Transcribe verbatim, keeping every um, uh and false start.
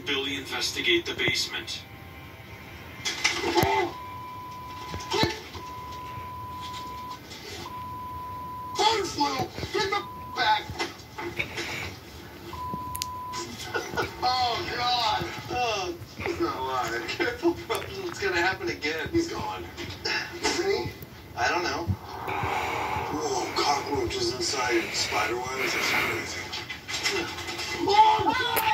Billy investigate the basement. Bird flu! Get the back! Oh, God! Oh, he's not alive. Careful, bro. It's gonna happen again. He's gone. Isn't he? I don't know. Whoa, cockroaches inside spider webs. That's crazy. Oh, God!